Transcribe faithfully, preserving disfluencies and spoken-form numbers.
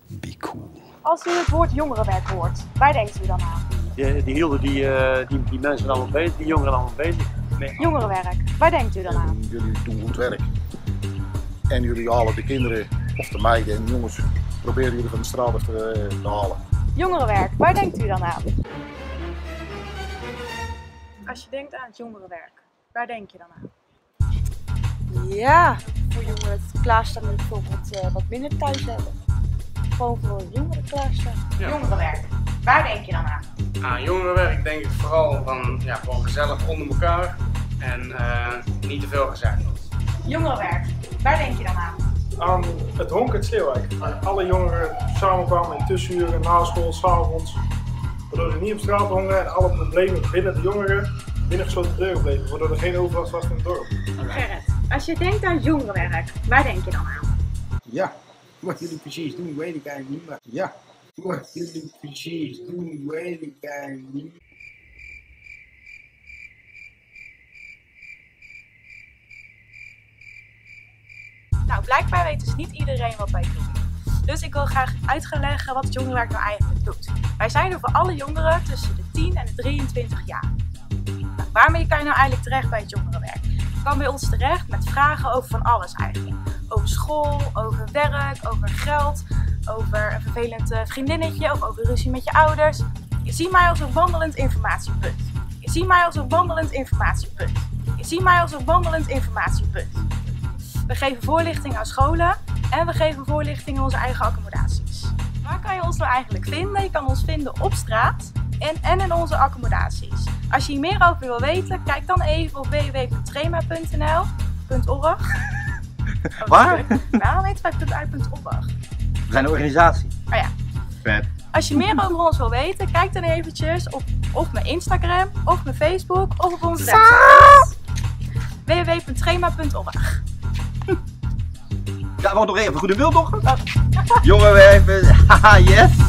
Be cool. Als u het woord jongerenwerk hoort, waar denkt u dan aan? Die, die hielden die, uh, die, die mensen allemaal bezig, die jongeren allemaal bezig. Nee. Jongerenwerk, waar denkt u dan aan? En jullie doen goed werk. En jullie halen de kinderen, of de meiden en jongens, proberen jullie van de straat af te, te halen. Jongerenwerk, waar denkt u dan aan? Als je denkt aan het jongerenwerk, waar denk je dan aan? Ja, voor jongeren het klaarstaan met bijvoorbeeld uh, wat minder thuis hebben. Gewoon voor jongeren klaarstaan. Ja. Jongerenwerk, waar denk je dan aan? Aan jongerenwerk denk ik vooral van ja, gewoon gezellig onder elkaar en uh, niet te veel gezeik. Jongerenwerk, waar denk je dan aan? Aan het honk uit Sleeuwijk. Alle jongeren samenkwamen in tussenuren, na school, s'avonds. Waardoor ze niet op straat hongen en alle problemen binnen de jongeren binnen gesloten deuren bleven. Waardoor er geen overlast was in het dorp. Gerrit, als je denkt aan jongerenwerk, waar denk je dan aan? Ja, wat jullie precies doen weet ik eigenlijk niet. Maar ja, wat jullie precies doen weet ik eigenlijk niet. Nou, blijkbaar weet dus niet iedereen wat wij doen. Dus ik wil graag uit gaan leggen wat het jongerenwerk nou eigenlijk doet. Wij zijn er voor alle jongeren tussen de tien en de drieëntwintig jaar. Nou, waarmee kan je nou eigenlijk terecht bij het jongerenwerk? Je kan bij ons terecht met vragen over van alles eigenlijk. Over school, over werk, over geld, over een vervelend vriendinnetje of over ruzie met je ouders. Je ziet mij als een wandelend informatiepunt. Je ziet mij als een wandelend informatiepunt. Je ziet mij als een wandelend informatiepunt. We geven voorlichting aan scholen en we geven voorlichting in onze eigen accommodaties. Waar kan je ons nou eigenlijk vinden? Je kan ons vinden op straat en, en in onze accommodaties. Als je hier meer over wil weten, kijk dan even op w w w punt trema punt n l punt org. Waar? Waarom heet het bij .uit punt org? We zijn een organisatie. Oh ja. Vet. Als je meer over ons wil weten, kijk dan eventjes op, op mijn Instagram, of mijn Facebook, of op onze website. w w w punt trema punt org. Ja, we nog even goede wil nog. Jongen, we even. Haha, yes.